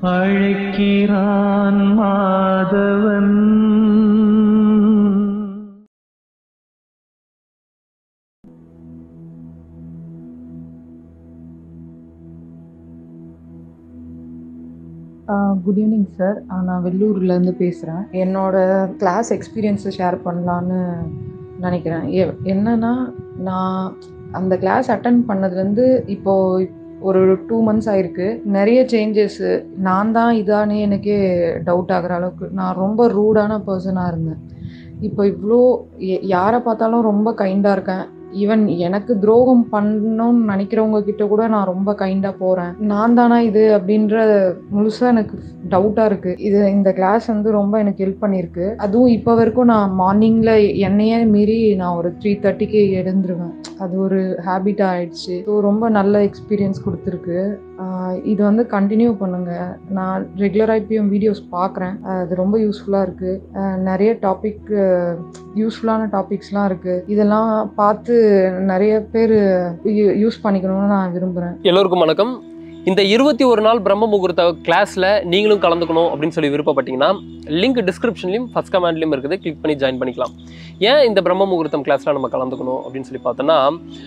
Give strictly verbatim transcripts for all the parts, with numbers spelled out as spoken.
அழைக்கிறான் Madhavan. Good evening sir. நான் வெள்ளூர்லேருந்து பேசுகிறேன். என்னோட கிளாஸ் எக்ஸ்பீரியன்ஸை ஷேர் பண்ணலான்னு நினைக்கிறேன். எ என்னன்னா நான் அந்த கிளாஸ் அட்டன் பண்ணதுலேருந்து இப்போது ஒரு டூ மந்த்ஸ் ஆயிருக்கு. நிறைய சேஞ்சஸ்ஸு. நான் தான் இதானே எனக்கே டவுட் ஆகிற அளவுக்கு நான் ரொம்ப ரூடான பர்சனாக இருந்தேன். இப்போ இவ்வளோ யாரை பார்த்தாலும் ரொம்ப கைண்டாக இருக்கேன். ஈவன் எனக்கு துரோகம் பண்ணணும்னு நினைக்கிறவங்க கிட்ட கூட நான் ரொம்ப கைண்டாக போகிறேன். நான் தானா இது அப்படின்ற முழுசாக எனக்கு டவுட்டாக இருக்குது. இது இந்த கிளாஸ் வந்து ரொம்ப எனக்கு ஹெல்ப் பண்ணியிருக்கு. அதுவும் இப்போ வரைக்கும் நான் மார்னிங்கில் என்னையே மீறி நான் ஒரு த்ரீ தேர்ட்டிக்கு எழுந்துருவேன். அது ஒரு ஹேபிட்டாக ஆயிடுச்சு. ஸோ ரொம்ப நல்ல எக்ஸ்பீரியன்ஸ் கொடுத்துருக்கு. இது வந்து கண்டினியூ பண்ணுங்கள். நான் ரெகுலராக இப்பயும் வீடியோஸ் பார்க்குறேன். அது ரொம்ப யூஸ்ஃபுல்லாக இருக்குது. நிறைய டாபிக் யூஸ்ஃபுல்லான டாபிக்ஸ்லாம் இருக்குது. இதெல்லாம் பார்த்து நிறைய பேர் யூஸ் பண்ணிக்கணும்னு நான் விரும்புகிறேன். எல்லோருக்கும் வணக்கம். இந்த இருபத்தி ஒரு நாள் பிரம்ம முகூர்த்த கிளாஸில் நீங்களும் கலந்துக்கணும் அப்படின்னு சொல்லி விருப்பப்பட்டீங்கன்னா லிங்க் டிஸ்கிரிப்ஷன்லையும் ஃபர்ஸ்ட் கமெண்ட்லையும் இருக்குது. கிளிக் பண்ணி ஜாயின் பண்ணிக்கலாம். ஏன் இந்த பிரம்ம முகூர்த்தம் கிளாஸில் நம்ம கலந்துக்கணும் அப்படின்னு சொல்லி பார்த்தோன்னா,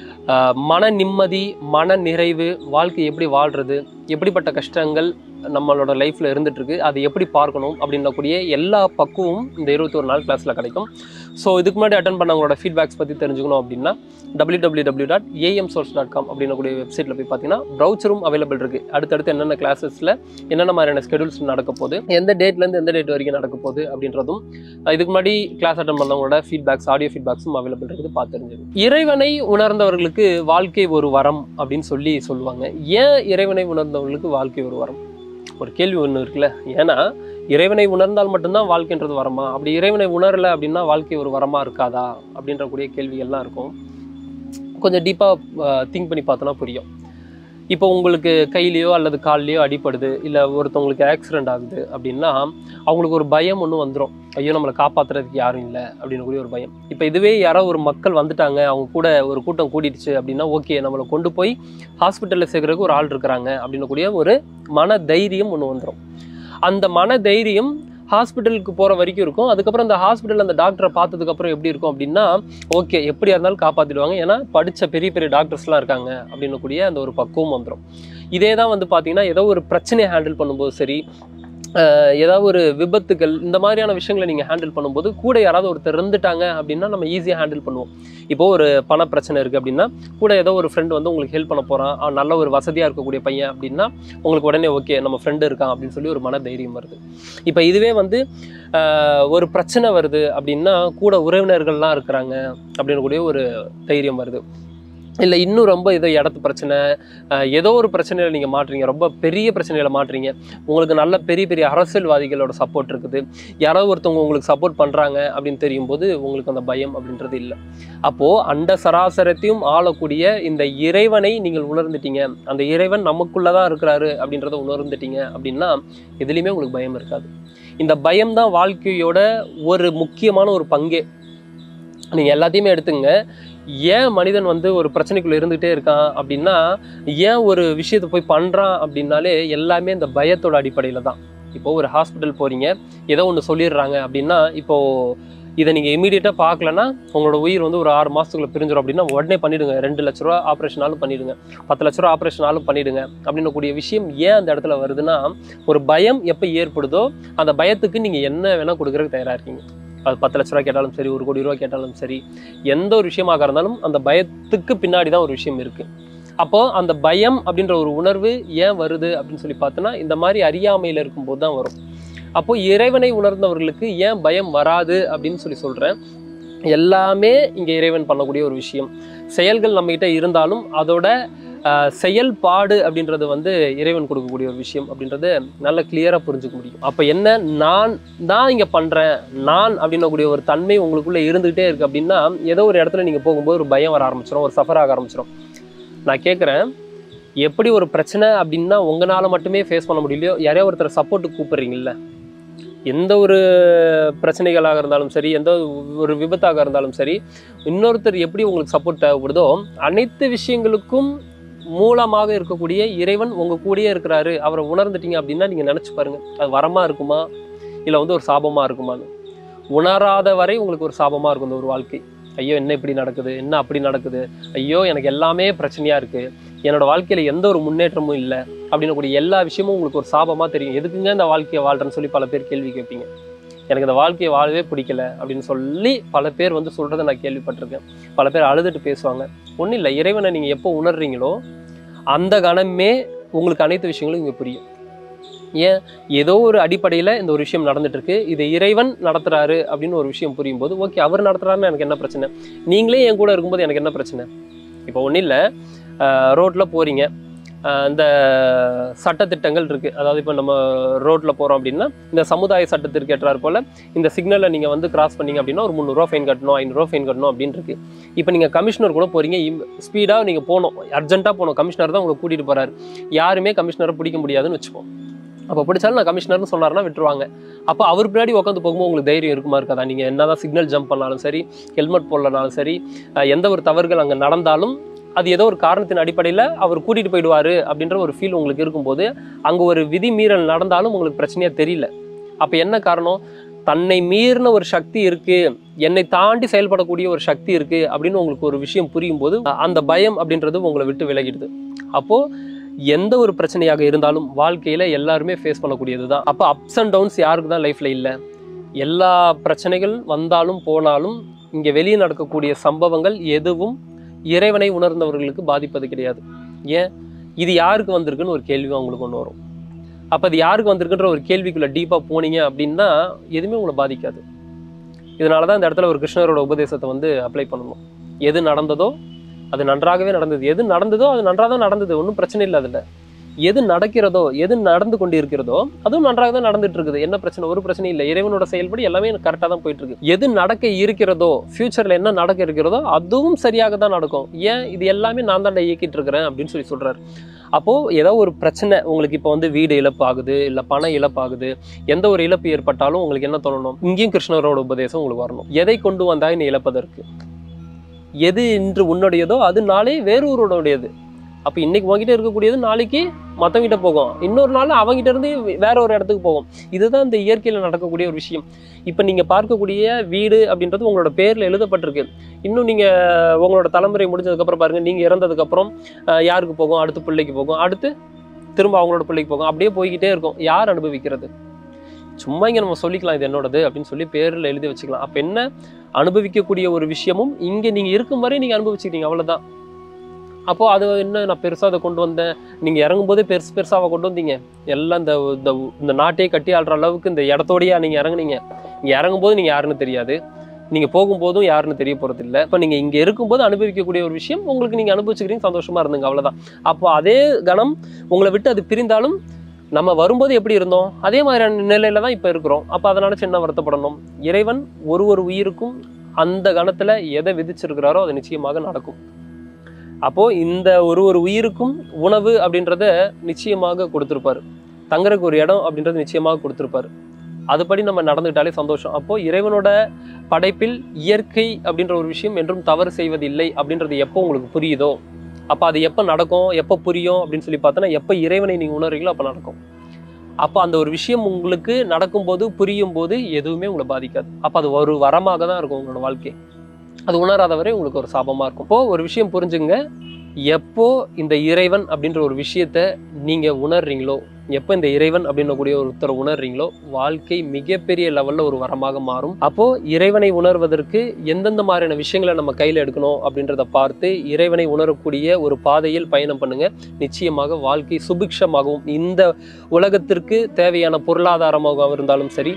மன நிம்மதி, மன நிறைவு, வாழ்க்கை எப்படி வாழ்கிறது, எப்படிப்பட்ட கஷ்டங்கள் நம்மளோட லைஃப்பில் இருந்துகிட்ருக்கு, அதை எப்படி பார்க்கணும் அப்படின்னக்கூடிய எல்லா பக்குவமும் இந்த இருபத்தி ஒரு நாள் கிளாஸில் கிடைக்கும். ஸோ இதுக்கு முன்னாடி அட்டன் பண்ணவங்களோட ஃபீட்பேக்ஸ் பற்றி தெரிஞ்சுக்கணும் அப்படின்னா W W W dot AM source dot com அப்படின்னக்கூடிய வெப்சைட்டில் போய் பார்த்தீங்கன்னா ப்ரௌச்சரும் அவைலபிள் இருக்குது. அடுத்தடுத்து என்னென்ன கிளாஸஸில் என்னென்ன மாதிரியான ஸ்கெடியூல்ஸ் நடக்க போகுது, எந்த டேட்லேருந்து எந்த டேட் வரைக்கும் நடக்க போகுது அப்படின்றதும், இதுக்கு முன்னாடி கிளாஸ் அட்டன் பண்ணவங்களோட ஃபீட்பேக்ஸ், ஆடியோ ஃபீட்பேக்ஸும் அவைலபிள் இருக்குது. பார்த்து தெரிஞ்சுது. இறைவனை உணர்ந்தவர்களுக்கு வாழ்க்கை ஒரு வரம் அப்படின்னு சொல்லி சொல்லுவாங்க. ஏன் இறைவனை உணர்ந்தவர்களுக்கு வாழ்க்கை ஒரு வரம்? ஒரு கேள்வி ஒன்று இருக்குல்ல. ஏன்னா இறைவனை உணர்ந்தால் மட்டும்தான் வாழ்க்கைன்றது வரமா, அப்படி இறைவனை உணரலை அப்படின்னா வாழ்க்கை ஒரு வரமா இருக்காதா அப்படின்ற கூடிய கேள்விகள்லாம் இருக்கும். கொஞ்சம் டீப்பாக திங்க் பண்ணி பார்த்தோன்னா புரியும். இப்போ உங்களுக்கு கையிலையோ அல்லது கால்லையோ அடிப்படுது, இல்லை ஒருத்தவங்களுக்கு ஆக்சிடென்ட் ஆகுது அப்படின்னா அவங்களுக்கு ஒரு பயம் ஒன்று வந்துடும். ஐயோ நம்மளை காப்பாற்றுறதுக்கு யாரும் இல்லை அப்படின்னு கூடிய ஒரு பயம். இப்போ இதுவே யாரோ ஒரு மக்கள் வந்துட்டாங்க, அவங்க கூட ஒரு கூட்டம் கூட்டிடுச்சு அப்படின்னா ஓகே நம்மளை கொண்டு போய் ஹாஸ்பிட்டலில் சேர்க்குறதுக்கு ஒரு ஆள் இருக்கிறாங்க அப்படின்னு கூடிய ஒரு மன தைரியம் ஒன்று வந்துடும். அந்த மன தைரியம் ஹாஸ்பிட்டலுக்கு போகிற வரைக்கும் இருக்கும். அதுக்கப்புறம் அந்த ஹாஸ்பிட்டல் அந்த டாக்டரை பார்த்ததுக்கப்புறம் எப்படி இருக்கும் அப்படின்னா ஓகே எப்படியா இருந்தாலும் காப்பாற்றிடுவாங்க, ஏன்னா படித்த பெரிய பெரிய டாக்டர்ஸ்லாம் இருக்காங்க அப்படின்னு கூடிய அந்த ஒரு பக்குவம் வந்துடும். இதே தான் வந்து பார்த்திங்கன்னா ஏதோ ஒரு பிரச்சனையை ஹேண்டில் பண்ணும்போது சரி, ஏதாவது ஒரு விபத்துகள் இந்த மாதிரியான விஷயங்களை நீங்கள் ஹேண்டில் பண்ணும்போது கூட யாராவது ஒருத்தர் இருந்துட்டாங்க அப்படின்னா நம்ம ஈஸியாக ஹேண்டில் பண்ணுவோம். இப்போது ஒரு பண பிரச்சனை இருக்குது அப்படின்னா கூட ஏதோ ஒரு ஃப்ரெண்டு வந்து உங்களுக்கு ஹெல்ப் பண்ண போகிறான், நல்ல ஒரு வசதியாக இருக்கக்கூடிய பையன் அப்படின்னா உங்களுக்கு உடனே ஓகே நம்ம ஃப்ரெண்டு இருக்கான் அப்படின்னு சொல்லி ஒரு மன தைரியம் வருது. இப்போ இதுவே வந்து ஒரு பிரச்சனை வருது அப்படின்னா கூட உறவினர்கள்லாம் இருக்கிறாங்க அப்படின்னு கூடிய ஒரு தைரியம் வருது. இல்லை இன்னும் ரொம்ப ஏதோ இடத்து பிரச்சனை, ஏதோ ஒரு பிரச்சனையில் நீங்கள் மாட்டுறீங்க, ரொம்ப பெரிய பிரச்சனையில் மாட்டுறீங்க, உங்களுக்கு நல்ல பெரிய பெரிய அரசியல்வாதிகளோட சப்போர்ட் இருக்குது, யாராவது ஒருத்தவங்க உங்களுக்கு சப்போர்ட் பண்ணுறாங்க அப்படின்னு தெரியும் போது உங்களுக்கு அந்த பயம் அப்படின்றது இல்லை. அப்போது அண்ட சராசரத்தையும் ஆளக்கூடிய இந்த இறைவனை நீங்கள் உணர்ந்துட்டீங்க, அந்த இறைவன் நமக்குள்ளே தான் இருக்கிறாரு அப்படின்றத உணர்ந்துட்டீங்க அப்படின்னா எதுலேயுமே உங்களுக்கு பயம் இருக்காது. இந்த பயம்தான் வாழ்க்கையோட ஒரு முக்கியமான ஒரு பங்கே. நீங்கள் எல்லாத்தையுமே எடுத்துங்க. ஏன் மனிதன் வந்து ஒரு பிரச்சனைக்குள்ளே இருந்துகிட்டே இருக்கான் அப்படின்னா, ஏன் ஒரு விஷயத்தை போய் பண்ணுறான் அப்படின்னாலே எல்லாமே இந்த பயத்தோட அடிப்படையில் தான். இப்போது ஒரு ஹாஸ்பிட்டல் போகிறீங்க, ஏதோ ஒன்று சொல்லிடுறாங்க அப்படின்னா இப்போது இதை நீங்கள் இமீடியட்டாக பார்க்கலன்னா உங்களோட உயிர் வந்து ஒரு ஆறு மாதத்துக்குள்ளே பிரிஞ்சிடும் அப்படின்னா உடனே பண்ணிவிடுங்க. ரெண்டு லட்ச ரூபா ஆப்ரேஷனாலும் பண்ணிவிடுங்க, பத்து லட்ச ரூபா ஆப்ரேஷனாலும் பண்ணிவிடுங்க அப்படின்னு கூடிய விஷயம் ஏன் அந்த இடத்துல வருதுன்னா, ஒரு பயம் எப்போ ஏற்படுதோ அந்த பயத்துக்கு நீங்கள் என்ன வேணால் கொடுக்குறதுக்கு தயாராக இருக்கீங்க. அது பத்து லட்ச ரூபா கேட்டாலும் சரி, ஒரு கோடி ரூபா கேட்டாலும் சரி, எந்த ஒரு விஷயமாக இருந்தாலும் அந்த பயத்துக்கு பின்னாடி தான் ஒரு விஷயம் இருக்குது. அப்போது அந்த பயம் அப்படின்ற ஒரு உணர்வு ஏன் வருது அப்படின்னு சொல்லி பார்த்தோன்னா இந்த மாதிரி அறியாமையில் இருக்கும்போது தான் வரும். அப்போது இறைவனை உணர்ந்தவர்களுக்கு ஏன் பயம் வராது அப்படின்னு சொல்லி சொல்கிறேன். எல்லாமே இங்கே இறைவன் பண்ணக்கூடிய ஒரு விஷயம். செயல்கள் நம்மகிட்ட இருந்தாலும் அதோட செயல்பாடு அப்படின்றது வந்து இறைவன் கொடுக்கக்கூடிய ஒரு விஷயம் அப்படின்றது நல்ல கிளியராக புரிஞ்சுக்க முடியும். அப்போ என்ன, நான் தான் இங்கே பண்ணுறேன், நான் அப்படின்னக்கூடிய ஒரு தன்மை உங்களுக்குள்ளே இருந்துகிட்டே இருக்குது அப்படின்னா ஏதோ ஒரு இடத்துல நீங்கள் போகும்போது ஒரு பயம் வர ஆரம்பிச்சிடும், ஒரு சஃபர் ஆக ஆரம்பிச்சிடும். நான் கேட்குறேன், எப்படி ஒரு பிரச்சனை அப்படின்னா உங்களால் மட்டுமே ஃபேஸ் பண்ண முடியலையோ யாரையோ ஒருத்தர் சப்போர்ட்டுக்கு கூப்பிட்றீங்கல்ல, எந்த ஒரு பிரச்சனைகளாக இருந்தாலும் சரி, எந்த ஒரு விபத்தாக இருந்தாலும் சரி, இன்னொருத்தர் எப்படி உங்களுக்கு சப்போர்ட் தேவைப்படுதோ அனைத்து விஷயங்களுக்கும் மூலமாக இருக்கக்கூடிய இறைவன் உங்க கூடயே இருக்கிறாரு, அவரை உணர்ந்துட்டீங்க அப்படின்னா நீங்க நினைச்சு பாருங்க, அது வரமா இருக்குமா இல்லை வந்து ஒரு சாபமா இருக்குமான்னு. உணராத வரை உங்களுக்கு ஒரு சாபமா இருக்கும் இந்த ஒரு வாழ்க்கை. ஐயோ என்ன இப்படி நடக்குது, என்ன அப்படி நடக்குது, ஐயோ எனக்கு எல்லாமே பிரச்சனையா இருக்கு, என்னோட வாழ்க்கையில எந்த ஒரு முன்னேற்றமும் இல்லை அப்படின்னு கூடிய எல்லா விஷயமும் உங்களுக்கு ஒரு சாபமா தெரியும். எதுக்குங்க இந்த வாழ்க்கையை வாழ்றேன்னு சொல்லி பல பேர் கேள்வி கேட்பீங்க. எனக்கு இந்த வாழ்க்கையை வாழவே பிடிக்கல அப்படின்னு சொல்லி பல பேர் வந்து சொல்றதை நான் கேள்விப்பட்டிருக்கேன். பல பேர் அழுதுட்டு பேசுவாங்க. ஒன்றும் இல்லை, இறைவனை நீங்க எப்போ உணர்றீங்களோ அந்த கணமே உங்களுக்கு அனைத்து விஷயங்களும் இங்கே புரியும். ஏன் ஏதோ ஒரு அடிப்படையில் இந்த ஒரு விஷயம் நடந்துட்டு இருக்கு, இதை இறைவன் நடத்துறாரு அப்படின்னு ஒரு விஷயம் புரியும் போது ஓகே அவர் நடத்துறாருன்னு எனக்கு என்ன பிரச்சனை, நீங்களே என் கூட இருக்கும்போது எனக்கு என்ன பிரச்சனை. இப்போ ஒன்றும் இல்லை, ரோட்டில் போகிறீங்க, இந்த சட்டத்திட்டங்கள் இருக்குது. அதாவது இப்போ நம்ம ரோட்டில் போகிறோம் அப்படின்னா இந்த சமுதாய சட்டத்திற்கு ஏற்றாறு போல் இந்த சிக்னலை நீங்கள் வந்து கிராஸ் பண்ணிங்க அப்படின்னா ஒரு முந்நூறுரூவா ஃபைன் கட்டணும், ஐநூறுரூவா ஃபைன் கட்டணும் அப்படின்னு இருக்கு. இப்போ நீங்கள் கமிஷனர் கூட போகிறீங்க, ஸ்பீடாக நீங்கள் போகணும், அர்ஜென்ட்டாக போகணும், கமிஷனர் தான் உங்களை கூட்டிகிட்டு போகிறாரு, யாருமே கமிஷனரை பிடிக்க முடியாதுன்னு வச்சுப்போம். அப்போ பிடிச்சாலும் நான் கமிஷனர்னு சொன்னார்னா விட்டுருவாங்க. அப்போ அவர் பின்னாடி உட்காந்து போகும்போது உங்களுக்கு தைரியம் இருக்குமா இருக்காதா? நீங்கள் என்ன தான் சிக்னல் ஜம்ப் பண்ணாலும் சரி, ஹெல்மெட் போடலனாலும் சரி, எந்த ஒரு தவறுகள் அங்கே நடந்தாலும் அது ஏதோ ஒரு காரணத்தின் அடிப்படையில் அவர் கூட்டிகிட்டு போயிடுவார் அப்படின்ற ஒரு ஃபீல் உங்களுக்கு இருக்கும்போது அங்கே ஒரு விதி மீறல் நடந்தாலும் உங்களுக்கு பிரச்சனையாக தெரியல. அப்போ என்ன காரணம்? தன்னை மீறின ஒரு சக்தி இருக்குது, என்னை தாண்டி செயல்படக்கூடிய ஒரு சக்தி இருக்குது அப்படின்னு உங்களுக்கு ஒரு விஷயம் புரியும் போது அந்த பயம் அப்படின்றது உங்களை விட்டு விலகிடுது. அப்போது எந்த ஒரு பிரச்சனையாக இருந்தாலும் வாழ்க்கையில் எல்லாருமே ஃபேஸ் பண்ணக்கூடியது தான். அப்போ அப்ஸ் அண்ட் டவுன்ஸ் யாருக்கு தான் லைஃப்பில் இல்லை? எல்லா பிரச்சனைகள் வந்தாலும் போனாலும் இங்கே வெளியே நடக்கக்கூடிய சம்பவங்கள் எதுவும் இறைவனை உணர்ந்தவர்களுக்கு பாதிப்பது கிடையாது. ஏன்? இது யாருக்கு வந்திருக்குன்னு ஒரு கேள்வி அவங்களுக்கு ஒன்று வரும். அப்போ அது யாருக்கு வந்திருக்குன்ற ஒரு கேள்விக்குள்ளே டீப்பாக போனீங்க அப்படின்னா எதுவுமே உங்களை பாதிக்காது. இதனால தான் இந்த இடத்துல ஒரு கிருஷ்ணரோட உபதேசத்தை வந்து அப்ளை பண்ணணும். எது நடந்ததோ அது நன்றாகவே நடந்தது, எது நடந்ததோ அது நன்றாக தான் நடந்தது, ஒன்றும் பிரச்சனை இல்லை. அதில் எது நடக்கிறதோ எது நடந்து கொண்டு இருக்கிறதோ அதுவும் நன்றாக தான் நடந்துட்டு இருக்குது, என்ன பிரச்சனை? ஒரு பிரச்சனை இல்லை. இறைவனோட செயல்படி எல்லாமே கரெக்டாக தான் போயிட்டு இருக்கு. எது நடக்க இருக்கிறதோ, ஃபியூச்சரில் என்ன நடக்க இருக்கிறதோ அதுவும் சரியாக தான் நடக்கும். ஏன்? இது எல்லாமே நான் தான் இயக்கிட்டு இருக்கிறேன் அப்படின்னு சொல்லி சொல்றாரு. அப்போது ஏதோ ஒரு பிரச்சனை உங்களுக்கு இப்போ வந்து வீடு இழப்பு ஆகுது, இல்லை பண இழப்பு ஆகுது, எந்த ஒரு இழப்பு ஏற்பட்டாலும் உங்களுக்கு என்ன தோணணும்? இங்கேயும் கிருஷ்ணரோட உபதேசம் உங்களுக்கு வரணும். எதை கொண்டு வந்தாய் நீ இழப்பதற்கு? எது இன்று உன்னுடையதோ அது நாளை வேறொருடையது. அப்போ இன்னைக்கு உங்ககிட்ட இருக்கக்கூடியது நாளைக்கு மற்றவங்கிட்ட போகும், இன்னொரு நாள் அவங்ககிட்ட இருந்து வேற ஒரு இடத்துக்கு போகும். இதுதான் இந்த இயற்கையில் நடக்கக்கூடிய ஒரு விஷயம். இப்போ நீங்கள் பார்க்கக்கூடிய வீடு அப்படின்றது உங்களோட பேரில் எழுதப்பட்டிருக்கு. இன்னும் நீங்கள் உங்களோட தலைமுறை முடிஞ்சதுக்கப்புறம் பாருங்கள், நீங்கள் இறந்ததுக்கப்புறம் யாருக்கு போகும்? அடுத்து பிள்ளைக்கு போகும், அடுத்து திரும்ப அவங்களோட பிள்ளைக்கு போகும், அப்படியே போய்கிட்டே இருக்கும். யார் அனுபவிக்கிறது? சும்மா இங்கே நம்ம சொல்லிக்கலாம் இது என்னோடது அப்படின்னு சொல்லி பேரில் எழுதி வச்சுக்கலாம். அப்போ என்ன? அனுபவிக்கக்கூடிய ஒரு விஷயமும் இங்கே நீங்கள் இருக்கும் வரை நீங்கள் அனுபவிச்சுக்கிறீங்க, அவ்வளோதான். அப்போது அது என்ன, நான் பெருசாக அதை கொண்டு வந்தேன், நீங்கள் இறங்கும்போதே பெருசு பெருசாக கொண்டு வந்தீங்க, எல்லாம் இந்த இந்த நாட்டையே கட்டி ஆள்ற அளவுக்கு இந்த இடத்தோடையா நீங்கள் இறங்குனீங்க. இங்கே இறங்கும்போது நீங்கள் யாருன்னு தெரியாது, நீங்கள் போகும்போதும் யாருன்னு தெரிய போகிறது இல்லை. இப்போ நீங்கள் இங்கே இருக்கும்போது அனுபவிக்கக்கூடிய ஒரு விஷயம் உங்களுக்கு நீங்கள் அனுபவிச்சுக்கிறீங்க, சந்தோஷமாக இருந்துங்க, அவ்வளோதான். அப்போ அதே கணம் உங்களை விட்டு அது பிரிந்தாலும் நம்ம வரும்போது எப்படி இருந்தோம் அதே மாதிரியான நிலையில தான் இப்போ இருக்கிறோம். அப்போ அதனால சின்ன வருத்தப்படணும். இறைவன் ஒரு ஒரு உயிருக்கும் அந்த கணத்தில் எதை விதிச்சிருக்கிறாரோ அது நிச்சயமாக நடக்கும். அப்போது இந்த ஒரு ஒரு உயிருக்கும் உணவு அப்படின்றத நிச்சயமாக கொடுத்துருப்பாரு, தங்குறதுக்கு ஒரு இடம் அப்படின்றது நிச்சயமாக கொடுத்துருப்பாரு. அதுபடி நம்ம நடந்துக்கிட்டாலே சந்தோஷம். அப்போது இறைவனோட படைப்பில் இயற்கை அப்படின்ற ஒரு விஷயம் என்றும் தவறு செய்வதில்லை அப்படின்றது எப்போ உங்களுக்கு புரியுதோ அப்போ அது எப்போ நடக்கும், எப்போ புரியும் அப்படின்னு சொல்லி பார்த்தோன்னா, எப்போ இறைவனை நீங்கள் உணர்றீங்களோ அப்போ நடக்கும். அப்போ அந்த ஒரு விஷயம் உங்களுக்கு நடக்கும்போது புரியும் போது எதுவுமே உங்களை பாதிக்காது. அப்போ அது ஒரு வரமாக தான் இருக்கும் உங்களோட வாழ்க்கை. அது உணராதவரை உங்களுக்கு ஒரு சாபமாக இருக்கும். இப்போது ஒரு விஷயம் புரிஞ்சுங்க, எப்போ இந்த இறைவன் அப்படின்ற ஒரு விஷயத்த நீங்கள் உணர்றீங்களோ, எப்போ இந்த இறைவன் அப்படின்னக்கூடிய ஒருத்தரை உணர்றீங்களோ வாழ்க்கை மிகப்பெரிய லெவலில் ஒரு வரமாக மாறும். அப்போது இறைவனை உணர்வதற்கு எந்தெந்த மாதிரியான விஷயங்களை நம்ம கையில் எடுக்கணும் அப்படின்றத பார்த்து இறைவனை உணரக்கூடிய ஒரு பாதையில் பயணம் பண்ணுங்க. நிச்சயமாக வாழ்க்கை சுபிக்ஷமாகவும், இந்த உலகத்திற்கு தேவையான பொருளாதாரமாக இருந்தாலும் சரி,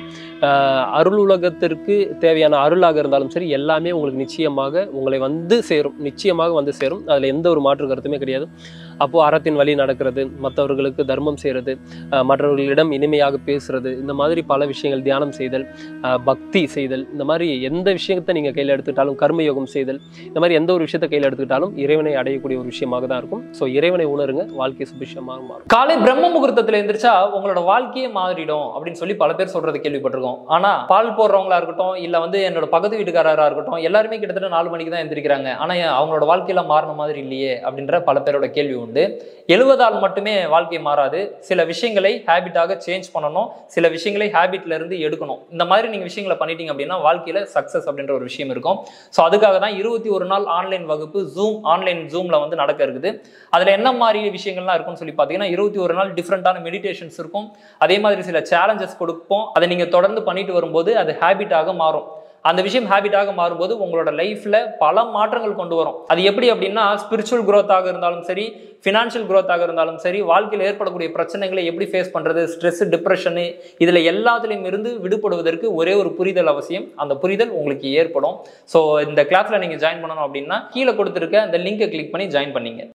அருள் உலகத்திற்கு தேவையான அருளாக இருந்தாலும் சரி, எல்லாமே உங்களுக்கு நிச்சயமாக உங்களை வந்து சேரும், நிச்சயமாக வந்து சேரும். அதில் எந்த ஒரு மாற்று கருத்துமே கிடையாது. அப்போது அறத்தின் வழி நடக்கிறது, மற்றவர்களுக்கு தர்மம் செய்கிறது, மற்றவர்களிடம் இனிமையாக பேசுறது, இந்த மாதிரி பல விஷயங்கள், தியானம் செய்தல், பக்தி செய்தல், இந்த மாதிரி எந்த விஷயத்தை நீங்கள் கையில் எடுத்துக்கிட்டாலும், கர்மயோகம் செய்தல், இந்த மாதிரி எந்த ஒரு விஷயத்தை கையில் எடுத்துக்கிட்டாலும் இறைவனை அடையக்கூடிய ஒரு விஷயமாக தான் இருக்கும். ஸோ இறைவனை உணருங்க, வாழ்க்கை சுபிஷமாக மாறும். காலை பிரம்ம முகூர்த்தத்தில் எந்திரிச்சா உங்களோட வாழ்க்கையே மாறிடும் அப்படின்னு சொல்லி பல பேர் சொல்றது கேள்விப்பட்டிருக்கோம். ஆனா பால் போடுறவங்களா இருக்கட்டும், இல்ல வந்து என்னோட பக்கத்து வீட்டுக்காரராக இருக்கட்டும், எல்லாருமே கிட்டத்தட்ட நாலு மணிக்கு தான் எந்திரிக்கிறாங்க. ஆனா அவங்களோட வாழ்க்கையில மாறின மாதிரி இல்லையே அப்படின்ற பல பேரோட கேள்வி உண்டு. உண்டு. எழுவதால் மட்டுமே வாழ்க்கை மாறாது. சில விஷயங்களை ஹேபிட்டாக சேஞ்ச் பண்ணணும், சில விஷயங்களை ஹேபிட்ல இருந்து எடுக்கணும். இந்த மாதிரி நீங்க விஷயங்களை பண்ணிட்டீங்க அப்படின்னா வாழ்க்கையில சக்சஸ் அப்படின்ற ஒரு விஷயம் இருக்கும். ஸோ அதுக்காக தான் இருபத்தி ஒரு நாள் ஆன்லைன் வகுப்பு ஜூம் ஆன்லைன் ஜூம்ல வந்து நடக்க இருக்குது. அதுல என்ன மாதிரி விஷயங்கள்லாம் இருக்கும்னு சொல்லி பார்த்தீங்கன்னா இருபத்தி ஒரு நாள் டிஃப்ரெண்டான மெடிடேஷன்ஸ் இருக்கும். அதே மாதிரி சில சேலஞ்சஸ் கொடுப்போம். அதை நீங்க தொடர்ந்து பண்ணிட்டு வரும்போது அது ஹேபிட்டாக மாறும். அந்த விஷயம் ஹேபிட்டாக மாறும்போது உங்களோட லைஃப்ல பல மாற்றங்கள் கொண்டு வரும். அது எப்படி அப்படின்னா ஸ்பிரிச்சுவல் குரோத்தாக இருந்தாலும் சரி, ஃபினான்ஷியல் குரோத்தாக இருந்தாலும் சரி, வாழ்க்கையில் ஏற்படக்கூடிய பிரச்சனைகளை எப்படி ஃபேஸ் பண்றது, ஸ்ட்ரெஸ், டிப்ரெஷனு, இதுல எல்லாத்துலேயும் இருந்து விடுபடுவதற்கு ஒரே ஒரு புரிதல் அவசியம். அந்த புரிதல் உங்களுக்கு ஏற்படும். ஸோ இந்த கிளாஸ்ல நீங்க ஜாயின் பண்ணணும் அப்படின்னா கீழே கொடுத்துருக்க அந்த லிங்கை கிளிக் பண்ணி ஜாயின் பண்ணீங்க.